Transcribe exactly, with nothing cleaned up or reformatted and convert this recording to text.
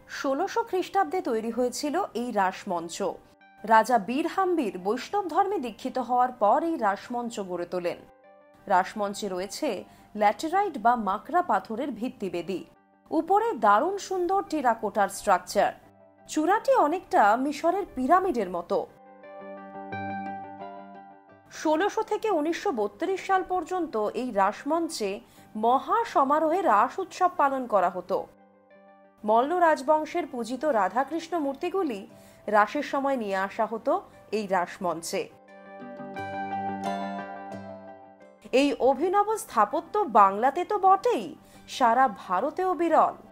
ষোলশো খ্রিস্টাব্দে তৈরি হয়েছিল এই রাসমঞ্চ। রাজা বীরহাম্বির বৈষ্ণব ধর্মে দীক্ষিত হওয়ার পর এই রাসমঞ্চ গড়ে তোলেন। রাসমঞ্চে রয়েছে ল্যাটেরাইট বা মাকড়া পাথরের ভিত্তিবেদি, উপরে দারুণ সুন্দর টেরাকোটার স্ট্রাকচার। চূড়াটি অনেকটা মিশরের পিরামিডের মতো। ষোলশো থেকে উনিশশো বত্রিশ সাল পর্যন্ত এই রাসমঞ্চে মহা সমারোহে রাস উৎসব পালন করা হতো। মল্ল রাজবংশের পূজিত রাধাকৃষ্ণ মূর্তিগুলি রাসের সময় নিয়ে আসা হতো এই রাসমঞ্চে। এই অভিনব স্থাপত্য বাংলাতে তো বটেই, সারা ভারতেও বিরল।